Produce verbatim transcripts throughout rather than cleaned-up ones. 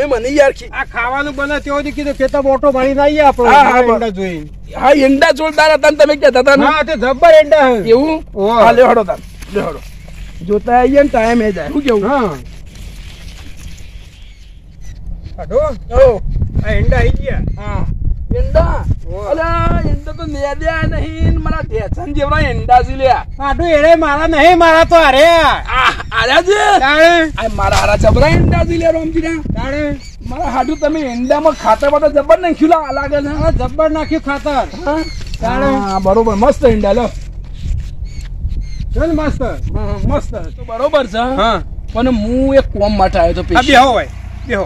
મને યાર આ ખાવાનું બને તેઓ કીધું ખેતર મોટો ભણી નાઈએ આપણે એંડા જોઈ હા એંડા જોરદાર હતા ને તમે કહેતા હતા હા તે જબ્બર એંડા એવું હા લે હડો તાર લે હડો જોતા આવીએ ને ટાઈમ એ જાય શું કેવું હા હડો ઓ આ એંડા આવી ગયા હા એંડા અલા એંડા તો નેદ્યા નહીં મારા ઢેચન જેવડા એંડા છે લ્યા આડો એરે મારા નહીં મારા તો અરે આ આર્યા છે તાણે આ મારા હારા જબરા એંડા છે લ્યા રોમજી ના તાણે મારા હાડુ તમે એંડામાં ખાતર બાતર જબર નાખ્યું લાગે છે હા જબર નાખ્યું ખાતર હા તાણે હા બરોબર મસ્ત એંડા લો ચલ મસ્ત મસ્ત તો બરોબર છે હા પણ હું એક કોમ માટે આવ્યો તો આ બેહો ભાઈ બેહો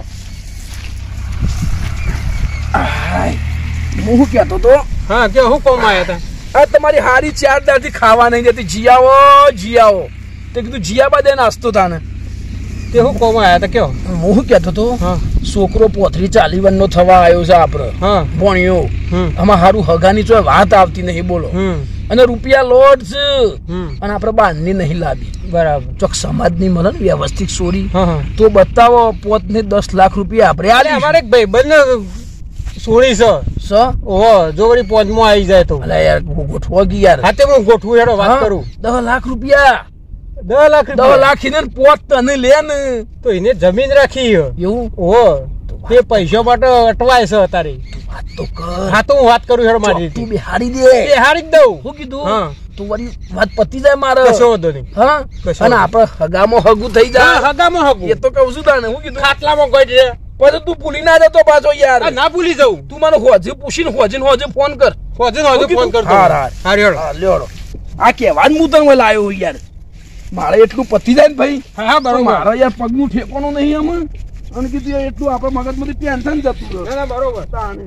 હું શું કહેતો તો હા કે હું કોમ આવ્યા હતા આ તમારી હારી ચાર દારથી ખાવા નહીં જતી જીયાવો જીયાવો તે કીધું જીયાબા દે નાસ્તો તાને તે હું કોમ આવ્યા હતા કયો હું શું કહેતો તો હા છોકરો પોથરી ચાલી વનનો થવા આવ્યો છે આપડે હા ભણ્યો આમાં હારું હગાની જો વાત આવતી નહીં બોલો અને રૂપિયા લોટ છે અને આપડે બાંધની નહીં લાવી બરાબર ચોક સમાજ ની મળે ને વ્યવસ્થિત ચોરી હા તો બતાવો પોત ને દસ લાખ રૂપિયા આપડે અમારે એક ભાઈ બંને સોળી છે સ ઓહો જો વળી પોંચમાં આવી જાય તો અલા યાર ગોઠવા ગઈ યાર હા તે હું ગોઠવું હેડો વાત કરું દસ લાખ રૂપિયા દસ લાખ દસ લાખ ને પોત તને લે ને તો એને જમીન રાખી એવું ઓહો તે પૈસા માટે અટવાય છે તારી વાત તો કર હા તો હું વાત કરું હેડો મારી તું બિહારી દે બિહારી જ દઉં શું કીધું હા તું વળી વાત પતી જાય મારે કશો વાંધો નહીં હા અને આપડે હગામાં હગું થઈ જાય હગામાં હગું એ તો કહું છું તાને હું કીધું ખાટલામાં કોઈ દે પછી તું ભૂલી ના જતો પાછો યાર ના ભૂલી જાઉં તું મને હોજે પૂછીને હોજે ને હોજે ફોન કર હોજે હોજે ફોન કર હાર હાર હાર હેડો હા લ્યો આ કેવા હું તને લાયો યાર મારે એટલું પતી જાય ને ભાઈ હા હા બરોબર મારા યાર પગનું ઠેકોનું નહીં આમાં અને કીધું એટલું આપડે મગજમાંથી ટેન્શન જતું ના ના બરોબર તાને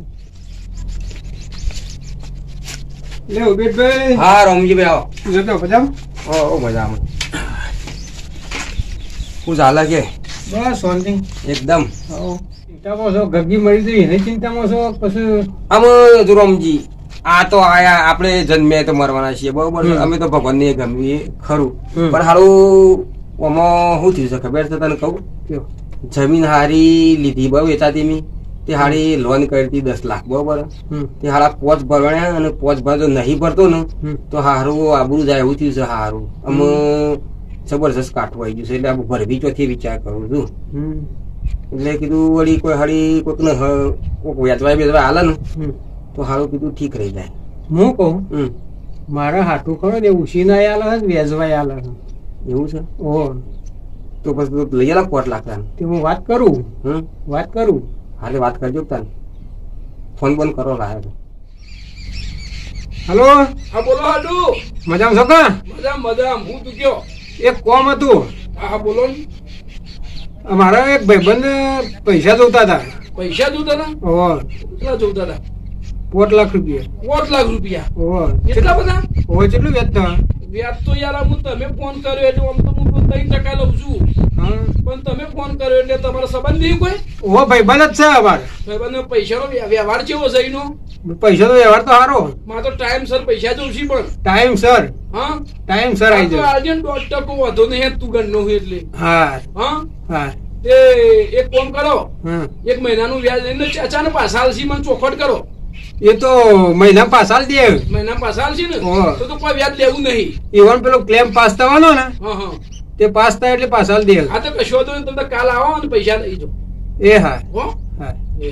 લે ઉબેટભાઈ હા રોમજીભાઈ આવો જતો મજામાં ઓ ઓ મજામાં હું ચાલે કે બસ શાંતિ એકદમ ચિંતામાં છો ગગી મળી ગઈ એની ચિંતામાં છો પછી આમ જો રોમજી આ તો આયા આપણે જન્મે તો મરવાના છીએ બરોબર અમે તો ભગવાનને ગમીએ ખરું પણ હારું આમાં શું થયું છે ખબર છે તને કહું જમીન હારી લીધી બહુ વેચાતી મી તે હારી લોન કરી હતી દસ લાખ બરોબર તે હારા પોચ ભરવાના અને પોચ ભર જો નહીં ભરતો ને તો હારું આબરું જાય એવું થયું છે હારું અમે જબરજસ્ત કાઠું આવી ગયું છે એટલે આ ભરવી ચોથી વિચાર કરું છું એટલે કીધું વળી કોઈ હારી કોઈક ને કોઈક વેચવાય બેચવાય હાલે ને તો હારું કીધું ઠીક રહી જાય હું કહું મારા હાથું ખરો ને ઉછી ના આલે ને વેચવાય આલે એવું છે ઓહો તો પછી લઈ આલા પોટ લાખ તે હું વાત કરું હમ વાત કરું હાલે વાત કરજો તાને ફોન બંધ કરો લાગે હલો હા બોલો હાડુ મજામાં છો કા મજામ મજામ હું તું કયો એક કોમ હતું હા બોલો ને મારા એક ભાઈબંધ પૈસા જોતા હતા પૈસા જોતા હતા ઓહો કેટલા જોતા હતા પોત લાખ રૂપિયા પોત લાખ રૂપિયા ઓહો કેટલા બધા ઓહો કેટલું વેચતા વ્યાજ તો યાર હું તમે ફોન કર્યો એટલે આમ તો હું ત્રણ ટકા લઉં છું પણ તમે ફોન કર્યો એટલે તમારો સંબંધ નહીં કોઈ ઓહો ભાઈબંધ જ છે અમારે ભાઈબંધ પૈસાનો વ્યવહાર કેવો છે એનો પૈસા નો વ્યવહાર તો સારો મારે તો ટાઈમ સર પૈસા જોઉં છું પણ ટાઈમ સર હા ટાઈમ સર આવી જાય આજે દોઢ ટકો વધુ નહીં તું ગણનો હોય એટલે હા હા હા એ એક ફોન કરો હા એક મહિનાનું વ્યાજ લઈને અચાનક પાછા આલસી મને ચોખવટ કરો એ તો મહિના પાસ હાલ દે મહિના પાછા આલસી ને ઓહો. તો તો કોઈ વ્યાજ લેવું નહીં ઇવન પેલો ક્લેમ પાસ થવાનો ને હા હા તે પાસ થાય એટલે પાસ હાલ દે આ તો કશો તો તમે કાલ આવો અને પૈસા લઈ જાઓ એ હા હો હા એ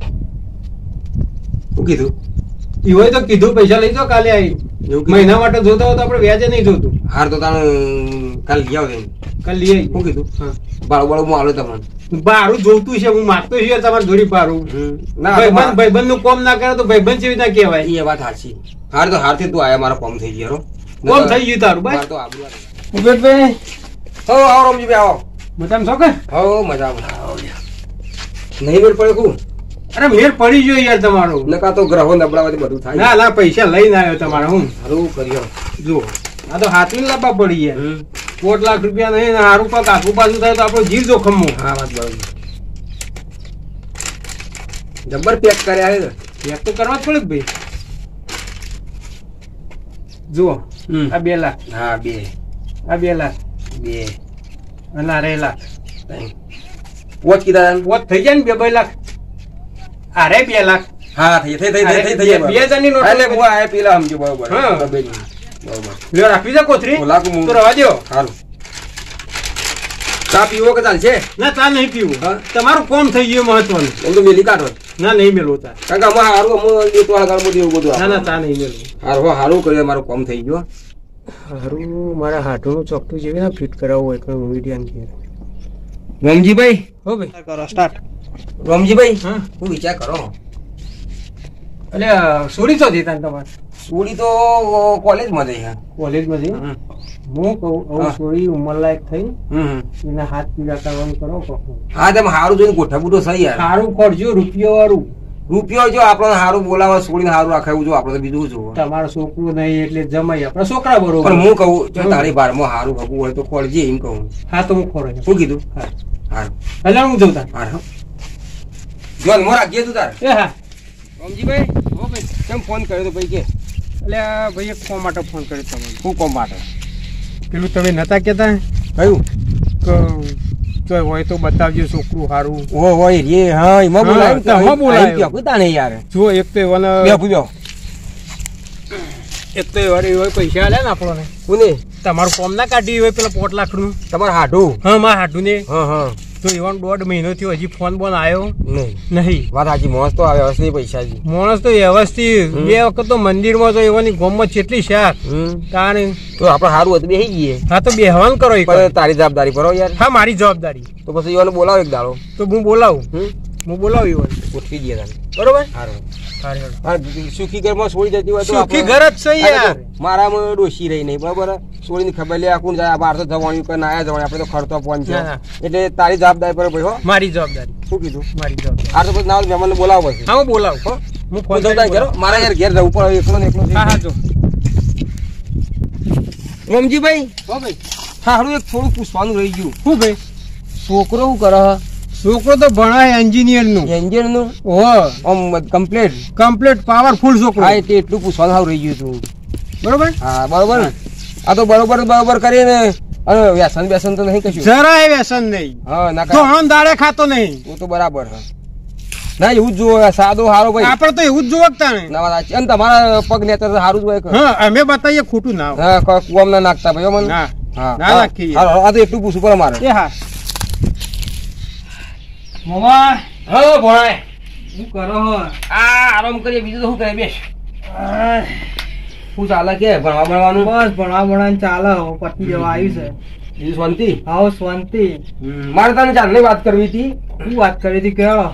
શું કીધું ઈવોય તો કીધું પૈસા લઈ જાઓ કાલે આવી મહિના માટે જોતા હોય તો આપણે વ્યાજે નહીં જોતું હાર તો તાણ કાલ લઈ આવો કાલ લઈ આવી શું કીધું હા બાળું બાળું હું આલો તમને બારું જોતું છે હું માગતો છું તમારે જોડી પારું ના ભાઈબંધ ભાઈબંધ નું કોમ ના કરે તો ભાઈબંધ જેવી ના કહેવાય એ વાત સાચી હાર તો હારથી તું આયા મારા કોમ થઈ ગયો કોમ થઈ ગયું તારું બસ મારે તો આબરૂ ઉબેટભાઈ હો આવો રોમજીભાઈ આવો મજામાં છો કે હો મજામાં નહીં વેર પડે કું અરે મેર પડી ગયો યાર તમારો નકા તો ગ્રહો નબળાવાથી બધું થાય ના ના પૈસા લઈને આવ્યો તમારે હું સારું કર્યો જુઓ આ તો હાથની લાંબા પડી ગયા પોટ લાખ રૂપિયા નહીં ને હારું પાક આખું પાછું થાય તો આપણો જીવ જોખમમાં હા વાત બરાબર જબ્બર પેક કર્યા હે પેક તો કરવા જ પડે કે ભાઈ જુઓ આ બે લાખ હા બે આ બે લાખ બે અને આ રે લાખ ત્રણ વોચ કીધા વોચ થઈ જાય ને બે બે લાખ અરે બે લાખ હા થઈ થઈ થઈ થઈ થઈ થઈ બે હજારની નોટ એટલે હું આ પેલા સમજો બરોબર હા. બરોબર લ્યો રાખવી છે કોથરી બોલા કે હું- તો રવા દ્યો સારું ચા પીવો કે ચાલશે ના ચા નહીં પીવું હા? તમારું કોમ થઈ ગયું મહત્વનું એમ તો મેલી કાઢો ના નહીં મેળવું ચા કારણ કે અમારે હારું અમુક એક વાર ગાળ બધું એવું બધું ના ના ચા નહીં મેળવું હારું હો, હારું કર્યું મારું કામ થઈ ગયું હારું મારા હાથોનું ચોકઠું જેવી ને ફિટ કરાવવું હોય તો વિડિયાન રમજીભાઈ હો ભાઈ કરો સ્ટાર્ટ રમજીભાઈ હા હું વિચાર કરો એટલે સોરી તો દેતા તમારે સોડી તો કોલેજમાં જઈ હા કોલેજમાં જઈ હમ. હું કહું હા. હવે સોરી ઉંમરલાયક થઈ હમ. એના હાથ પીડા કરવાનું કરો કહું હા તમે હારું જોઈને ગોઠવું તો સહી યાર સારું કરજો રૂપિયો વાળું રૂપિયો જો આપણને હારું બોલાવે છોડીને હારું રાખે એવું જો આપણે તો બીજું શું તમારું છોકરું નહીં એટલે જમાઈ આપણા છોકરા બરોબર પણ હું કહું જો તારી બારમાં હારું ભગવું હોય તો ખોલજે એમ કહું હા તો હું ખોરો શું કીધું હા હારું એટલે હું જઉં તાર હારું જો મો રાખીએ તું તાર એ હા રમજીભાઈ હો ભાઈ કેમ ફોન કર્યો તો ભાઈ કે એટલે આ ભાઈ એક ફોન માટે ફોન કર્યો તમને શું કોમ માટે પેલું તમે નતા કહેતા કયું કે જો હોય તો બતાવજો છોકરું સારું ઓ હોય રે હા એમાં હા, બોલાય તો એમાં બોલાય. કુતા નહીં યાર જો એક તો એવાને બે પૂજો એક તો એવા હોય પૈસા આલે ને આપણને કોને તમારું કોમ ના કાઢી હોય પેલા પોટ લાખનું તમારે હાડું હા મારા હાડું ને હા હા તો એવાનો દોઢ મહિનો થયો હજી ફોન બોન આવ્યો નહીં નહીં વાત સાચી મોસ તો આવે હશે પૈસા જી માણસ તો વ્યવસ્થિત હમ. બે વખત તો મંદિરમાં તો એવાની ગોમમાં કેટલી શાક હમ કારણ તો આપણે સારું હતું બેસી જઈએ હા તો બેહવાન કરો એક પણ તારી જવાબદારી કરો યાર હા મારી જવાબદારી તો પછી એવાનું બોલાવો એક દાડો તો હું બોલાવું હમ હું બોલાવું એવાને. ઉઠી દઈએ તારે બરોબર સારું હારે હારે. હા સુખી ઘરમાં છોડી જતી હોય તો સુખી આપણે- ઘર જ છે યાર. મારામાં ડોશી રહી નહીં બરાબર છોડીને ખબર લે કોણ જાય બહાર તો જવાનું કે ના જવાનું આપણે તો ખર્ચો પણ છે ના, ના. એટલે તારી જવાબદારી પર ભાઈ હો મારી જવાબદારી શું કીધું મારી જવાબદારી આ તો પછી ના મહેમાનને બોલાવો પછી હા હું બોલાવું હો હું ફોન હું જતા ઘેરો મારા યાર ઘેર જવું પડે એકલો ને એકલો હા હા જો રમજીભાઈ હો ભાઈ હારું એક થોડું પૂછવાનું રહી ગયું શું ભાઈ છોકરો શું કરે છોકરો તો ભણાય એન્જિનિયર નું એન્જિન નું ઓ આમ કમ્પ્લીટ કમ્પ્લીટ પાવરફુલ છોકરો હા એટલે એટલું પૂછવાનું સારું રહી ગયું હતું બરોબર હા બરોબર ને આ તો બરોબર બરોબર કરીને અને વ્યસન વ્યસન તો નહીં કશું જરાય વ્યસન નહીં હા ના તો કાંઈ. હમ દાડે ખાતો નહીં હું તો બરાબર હા ના એવું જ જોવે સાદો હારો ભાઈ આપડે તો એવું જ જોવકતા ને ના વાત સાચી. અને તમારા પગ નેતર તો સારું જ હોય કે. હા અમે બતાવીએ ખોટું ના હોય. હા કોઈ કુવામાં ના નાખતા ભાઈ હો મને ના હા ના હા. નાખીએ. હાલો, આ તો એટલું પૂછવું પડે મારે એ હા મોમા હા ભણાય શું કરો હો આ આરામ કરીએ બીજું તો શું કરે બેસ શું ચાલે કે ભણવા ભણવાનું બસ ભણવા ભણવાનું ચાલે હવે પતી જવા આવ્યું છે બીજું શાંતિ હાઉ શાંતિ હમ, મારે તને ચાંદની વાત કરવી હતી શું વાત કરી હતી કેળો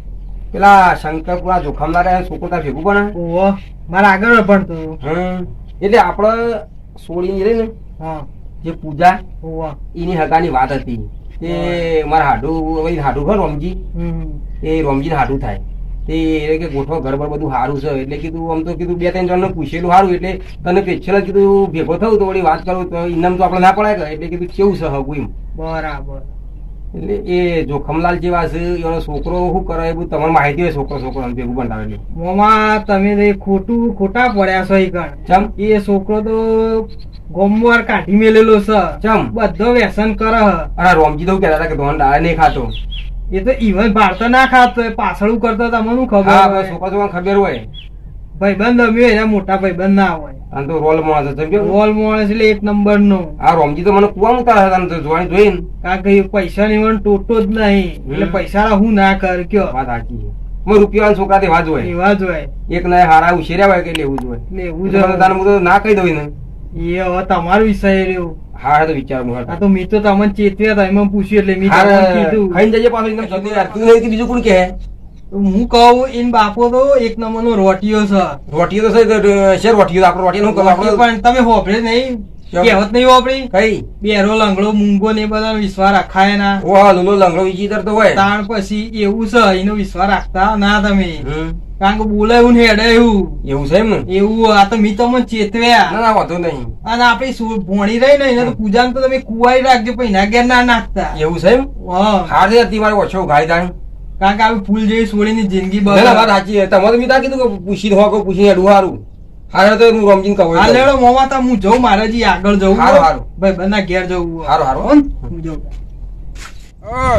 પેલા શંકરપુરા જોખમદાર એ છોકરો ત્યાં ભેગું પણ ઓહો મારા આગળ ભણતો હમ એટલે આપણે સોળી રહી ને હા જે પૂજા ઓહો એની હગાની વાત હતી તે મારા હાડું હવે હાડું ખરું રોમજી હમ એ રોમજી હાડું થાય તે એ કે ગોઠવો ઘર પર બધું સારું છે એટલે કીધું આમ તો કીધું બે ત્રણ જણને પૂછેલું સારું એટલે તને પેછલ જ કીધું ભેગો થયું તો વળી વાત કરું તો ઇનામ તો આપણે ના પડાય કે એટલે કીધું કેવું છે હગું એમ બરાબર એટલે એ જોખમલાલ જેવા છે એનો છોકરો શું કરે એ બધું તમારે માહિતી હોય છોકરો છોકરો આમ ભેગું બંધાવેલું મોમા તમે તો એ ખોટું ખોટા પડ્યા છો ઈ ગણ ચમ એ છોકરો તો ગોમવાર કાઢી મેલેલો છે ચમ બધો વ્યસન કરે હ. અરે રોમજી તો કહેતા હતા કે ધોન ડાળે નહીં ખાતો એ તો ઈવન બહાર તો ના ખાતો એ પાછળ કરતો તમને હા ખબર પણ હોય. છોકરા છોકરા ખબર હોય ભાઈબંધ અમે એના મોટા ભાઈબંધ ના હોય અને તો રોલ માણસ છે સમજ્યો? રોલ માણસ એટલે એક નંબર નો આ રોમજી તો મને કુવા મુકતા હતા તો જોઈને જોઈને કારણ કે એ પૈસા ની વન ટોટો જ નહીં એટલે હમ. પૈસા હું ના કર કયો વાત સાચી છે મેં રૂપિયા છોકરા તે વાત હોય એવા જ હોય એક ના હારા ઉછેર્યા હોય કે લેવું જ હોય એટલે એવું જ એટલે તારે હું તો ના કહી દઉં ને એ હવે તમારો વિષય રહ્યો હા તો વિચાર હું આ તો મેં તો તમને ચેતવ્યા હતા એમાં પૂછ્યું એટલે મેં તમને હારે કીધું ખાઈને જજે પાછો એકદમ જલ્દી યાર. તું નહીં તો બીજું કોણ કહે હું કહું એન બાપો તો એક નંબર નો રોટિયો છે રોટીઓ તો છે શેર રોટીઓ આપણે રોટીઓ નું કરવા રોટિયો આપણે પણ તમે હોભળે નહીં કેમ? કહેવત નહીં હોભળી કઈ બેરો લંગડો મૂંગો ને એ બધા વિશ્વાસ રાખાય ના ઓહા લુલો લંગડો વિચિત્ર તો હોય તાણ પછી એવું છે એનો વિશ્વાસ રાખતા ના તમે હમ. કારણ કે બોલાયું ને હેડે એવું એવું છે એમ ને એવું આ તો મેં તમને ચેતવ્યા ના ના વાંધો નહીં અને આપડી સુ- ભોણી રહી ને એને તો પૂજા તો તમે કુવાઈ રાખજો પછી ના ઘેર ના નાખતા એવું છે એમ હા હાર છે હતી મારે ઓછો ગાય દાણ કારણ કે આવી ફૂલ જેવી છોડીની જિંદગી ના ના વાત બગડે. સાચી છે તમારે મેં ત્યાં કીધું કે પૂછી હો કે પૂછીને અડવું હારું હારે તો હું રમજીને કહું હા લેડો મોમાં તો હું જઉં મારે જી આગળ જવું હારું, હારું. ભાઈ બંને ઘેર જવું હારું, હારું. હોન? હું જઉં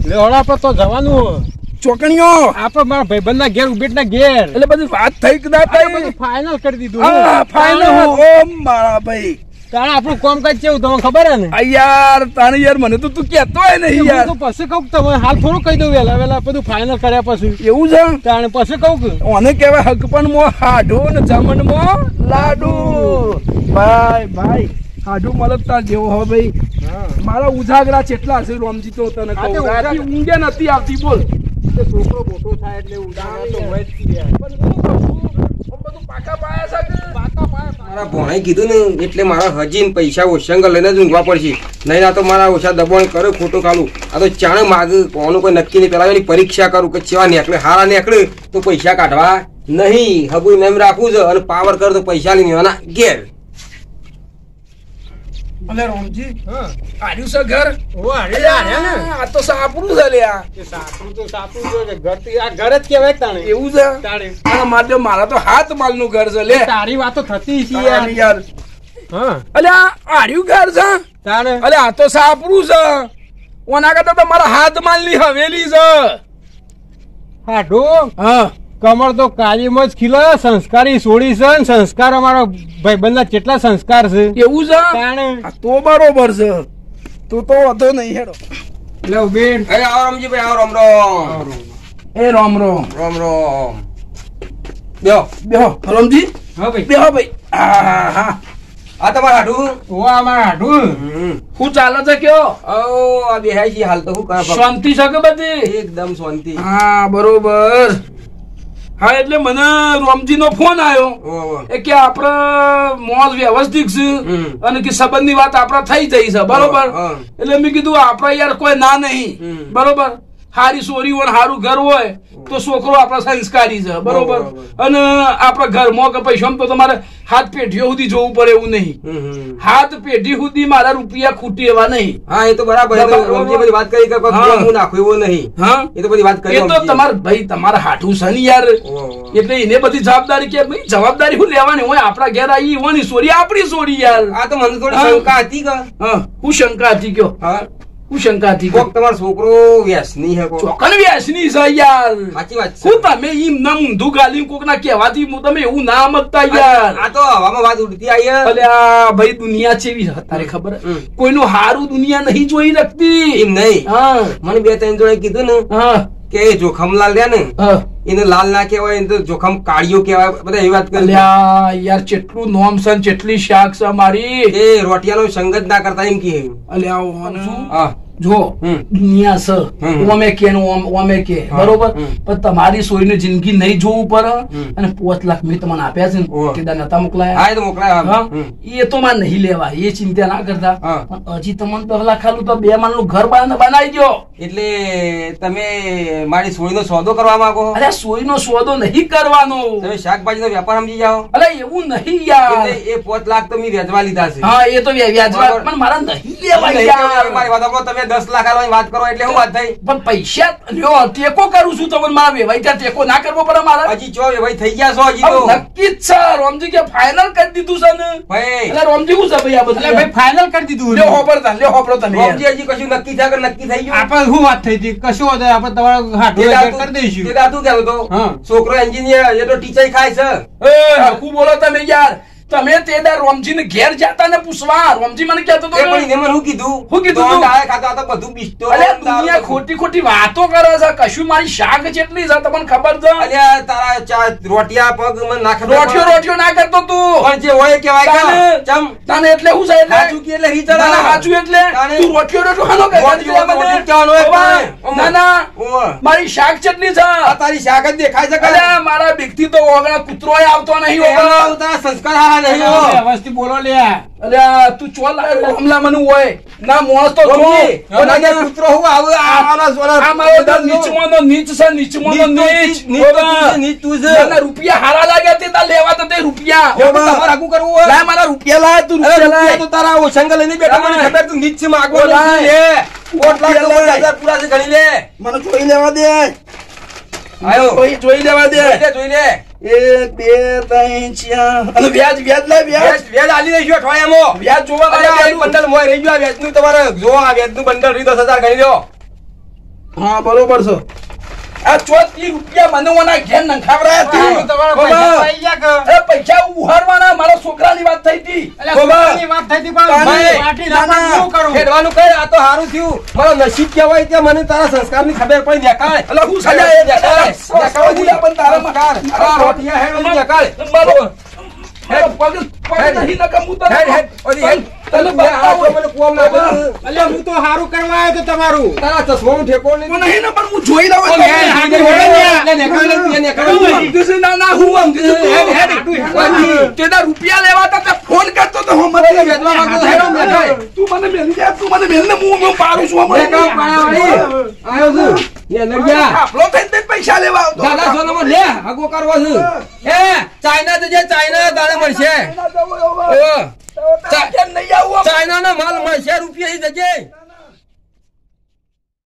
લેવડા પર તો જવાનું ચોકણીઓ આપણે મારા ભાઈબંધ ના ઘેર ઉભેટ ના ઘેર એટલે બધી વાત થઈ કે ના થઈ ફાઇનલ કરી દીધું હા ફાઇનલ ઓ મારા ભાઈ તારે આપણું કામ કાજ કેવું તમને ખબર હે ને આ યાર તાને યાર મને તો તું કહેતો હોય નહીં યાર તો પછી કહું તમે હાલ થોડું કહી દઉં વેલા વેલા બધું ફાઇનલ કર્યા પછી એવું છે તાણે પછી કહું કે ઓને કહેવાય હકપણ મો હાડો ને જમણ મો લાડુ ભાઈ ભાઈ હાડુ મળતા જેવો હો ભાઈ મારા ઉજાગરા કેટલા છે રોમજી તો તને કહું રાતી ઊંઘે નથી આવતી બોલ છોકરો મોટો થાય એટલે ઉડાડા તો હોય જ યાર બધું પાકા પાયા છે પાકા પાયા મારા ભોણાઈ કીધું ને એટલે મારા હજી પૈસા ઓછંગ લઈને જ ઊંઘવા પડશે નહીં ના તો મારા ઓછા દબાણ કરે ખોટું કાઢું આ તો ચાણે માગ કોનું કોઈ નક્કી નહીં પેલા એની પરીક્ષા કરું કે ચેવા નીકળે હારા નીકળે તો પૈસા કાઢવા નહીં હબુ એમ રાખવું છે અને પાવર કર તો પૈસા લઈને આના ઘેર અલે રોમજી હા આડ્યું છે ઘર ઓ અરે યાર આ તો સાપરું છે લ્યા કે સાપરું તો સાપરું છે ઘર તો આ ઘર જ કહેવાય તાણે એવું છે તાણે અને મારે મારા તો હાથ માલનું ઘર છે લે તારી વાતો થતી છે યાર યાર યાર હા અલે આ આડ્યું ઘર છે તાણે અલે આ તો સાપરું છે ઓના કરતા તો મારા હાથ માલની હવેલી છે હાડો હા કમર તો કાળીમાં જ ખીલે સંસ્કારી છોડી છે ને સંસ્કાર અમારો ભાઈબંધ ના કેટલા સંસ્કાર છે એવું છે તાણે આ તો બરોબર છે તું તો વધો નહીં હેડો લે બેન અરે આવો રમજી ભાઈ આવો રમ રમ એ રામ રામ રમ રમ બેહો બેહો રમજી હા ભાઈ બેહો ભાઈ હા હા આ તમારા હાડું ઓ અમારા હાડુ હું ચાલે છે કયો ઓ આ બેહાઈ છે હાલ તો હું કરા શાંતિ છે કે બધી એકદમ શાંતિ હા બરોબર હા એટલે મને રોમજી નો ફોન આવ્યો ઓહો એ કે આપડે મોજ વ્યવસ્થિત છે હમ. અને કે સંબંધ ની વાત આપડે થઈ જઈ છે બરોબર હા. એટલે મેં કીધું આપડે યાર કોઈ ના નહીં હમ. બરોબર હારી સોરી હોય હારું ઘર હોય તો છોકરો આપડા સંસ્કારી છે બરોબર બરોબર. અને આપડા ઘરમાં કે પૈસા તો તમારે હાથ પેઢીઓ સુધી જોવું પડે એવું નહીં હમ, હમ. હાથ પેઢી સુધી મારા રૂપિયા ખૂટી એવા નહીં હા એ તો બરાબર એ તો રમજી બધી વાત કરી કે કોઈ હા. હું નાખું એવું નહીં હા એ તો બધી વાત કરી એ તો રમજી. તમારે ભાઈ તમારા હાઠું છે ને યાર ઓહો. એટલે એને બધી જવાબદારી કે ભાઈ જવાબદારી હું લેવાની હોય આપણા ઘેર આવી હોય ની સોરી આપણી સોરી યાર આ તો મને થોડી હા. શંકા હતી કે હા હું શંકા હતી કયો હા હું શંકા હતી કોક તમારો છોકરો વ્યસની હે કોક ચોકન વ્યાસની છે યાર સાચી વાત છે હું તમે ઈમ ના ઊંધું ગાલી કોક ના કહેવાથી હું તમે એવું ના મતતા યાર આ તો હવામાં વાત ઉડતી આવી હે. અલે આ ભાઈ દુનિયા ચેવી છે તારે ખબર હે? હમ. કોઈનું હારું દુનિયા નહીં જોઈ શકતી એમ નહીં હા મને બે ત્રણ જોડે કીધું ને હા કે જોખમલાલ રહ્યા ને હા એને લાલ ના કહેવાય એને તો જોખમ કાળિયો કહેવાય બધા એવી વાત કરી અલ્યા યાર ચેટલું નોમ છે ને ચેટલી શાક છે મારી એ રોટિયાનો સંગત ના કરતા એમ કહે અલ્યા ઓને હા જો હમ. દુનિયા છે હમ. ઓમે કે ને ઓમ- ઓમે કે હા. બરોબર હમ. પણ તમારી સોયની જિંદગી નહીં જોવું પડે હમ. અને પાંચ લાખ મેં તમને આપ્યા છે ઓહ. ને કેદાર નતા હા મોકલાયા એ તો મોકલાય હા? હમ. એ તો માં નહીં લેવા એ ચિંતા ના કરતા હા. પણ હજી તમને પહેલા ખાલું તો બે માળનું ઘર બના- બનાવી દો એટલે તમે મારી સોળીનો સોદો કરવા માંગો અરે સોયનો સોદો નહીં કરવાનો તમે શાકભાજીનો વેપાર સમજી જાઓ અરે એવું નહીં યાર એટલે એ પાંચ લાખ તો મેં વેચવા લીધા છે હા એ તો વ્યા- વ્યાજવા બરાબર. પણ મારા નહીં લેવા નહીં યાર કહેવાય મારી વાત સાંભળો, તમે દસ લાખ આલવાની વાત કરો એટલે શું વાત થઈ પણ પૈસા લ્યો ટેકો કરું છું તમને મારા વેવાઈ ત્યાં ટેકો ના કરવો પડે મારા હજી ચો ભાઈ થઈ ગયા છો હજી તો હવે નક્કી જ છે રોમજી કે ફાઇનલ કરી દીધું છે ને ભાઈ એટલે રોમજી શું છે ભાઈ આ બધું એટલે ભાઈ ફાઇનલ કરી દીધું લ્યો હોબળ તા લ્યો હોબળો તમે યાર. રોમજી હજી કશું નક્કી થયા કે નક્કી થઈ ગયું આપણે શું વાત થઈ હતી કશું હતું આપણે તમારા હાડું તે કરી દાતું- દઈશું તે દાતું કહેતો તો હા. છોકરો એન્જિનિયર એ તો ટીચર ખાય છે એ હકુ બોલો તમે યાર તમે તે દાર રોમજી ને ઘેર જાતા ને પૂછવા રોમજી મને કહેતો તો એ પણ એને મને શું કીધું શું કીધું તો તું? ડાળે ખાતો આ તો બધું બીસતો અરે દુનિયા ખોટી ખોટી વાતો કરે છે કશું મારી શાક જેટલી છે તમને ખબર છે અલ્યા તારા ચા રોટિયા પગ મને નાખે રોટિયો રોટિયો ના કરતો તું પણ જે હોય કહેવાય કે તાને- ચમ તને એટલે શું છે એટલે સાચું કે એટલે રીચડ ના, ના, સાચું એટલે તાને- તું રોટિયો રોટિયો ખાનો કે રોટિયો રોટિયો કહેવાનો હોય ઓવા, તાને. ના ના ઓવા. મારી શાક ચટણી છે આ તારી શાક જ દેખાય છે અરે મારા બીકથી તો ઓગણા કૂતરોય આવતો નહીં ઓગણા. કે તારા સંસ્કાર હારા નહીં હો. વ્યવસ્થિત બોલો લે અરે આ તું ચોલ હમલા મને હોય ના મોણસ તો જો. રોમજી, પણ મને આ- કૂતરો હું આવે આ- આના સોના- આ મારો તો નીચમાંનો નીચ છે નીચમાંનો નીચ નીચ તો- નીચ તો તું ઓવા. છે, નીચ તું છે. ના, ના, રૂપિયા હારા લાગ્યા તે તાર લેવા તો તે રૂપિયા એવું તમારે આગું કરવું હોય? લાય મારા રૂપિયા લાય તું અરે રૂપિયા રૂપિયા લાય તો તારા ઓછંગા લઈને બેઠો મને લાય. ખબર તું નીચ છે માગવાનો ઓ લાય. લે કોટ લાખ તો લાય. હજાર પૂરા છે ગણી લે મને જોઈ લેવા દે આયો જોઈ જોઈ લેવા દે જોઈ લે જોઈ લે એક બે ત્રણ ચાર અને વ્યાજ વ્યાજ લાય વ્યાજ વેજ વેજ આલી દઈશું અઠવાડિયામાં વ્યાજ જોવા અરે આ લાય એક બંડલ મોય રહી ગયો આ વેજનું તમારે જો આ વેજનું બંડલ રહી દસ હજાર ગણી લ્યો હા બરોબર છે આ ચોથી રૂપિયા મને ઓના ઘેર નંખાવરાયા તું તમારા પૈસા પાઈ ગયા કે? અરે પૈસા ઉહાડવાના મારા છોકરાની વાત થઈ હતી અલ્યા, છોકરાની વાત થઈ હતી પણ ભાઈ, પાટી ના, રાખવાનું ના, શું કરું? ખેડવાનું કઈ આ તો સારું થયું મારો નસીબ કહેવાય કે મને તારા સંસ્કારની ખબર પડી દેખાય એટલે હું સજા એ દેખાડે. સંસ્કાર પણ તારા સંસ્કાર. આ રોટિયા હેડ ઓલી દેખાય. મારો મારો પગ પગ નહીં નકમું તને. હેડ, હેડ, ઓલી હેડ. તને તું આ બતાવું. તો મને કુવામાં નાખે. અલ્યા, હું તો હારું કરવા આવ્યો તો તમારું. તારા ચશ્માનું ઠેકોણ નહીં. હું નહીં ને પણ હું જોઈ લઉં ઓ, છું. હેડ, હાજર હેડ, હેડ, હેડ. લે, નેકાળ લે, તું એ નેકાળ લે. હું સમજુ છું. ના ના હું સમજુ છું. હેડ, હેડ. બાકી તેના રૂપિયા લેવા તા તે ફોન કરતો તો હું મને મને વેચવા માંગતો તો હેડો મેકાય. તું મને મેલી દે તું મને મેલ ને હું હું પાડું છું હમણાં. નેકાળ પાયાવાળી. આયો છું. ને નડિયા. ખાપલો થઈને તે પૈસા લેવા આવતો દાદા સોનામાં લે, આગો કરવો છે. એ, ચાઇના જજે, ચાઇના દાડે મળશે. ના જવું હવે. ઓ, તો કેમ નહીં આવું ચાઇનાનો માલ મળશે રૂપિયા જજે.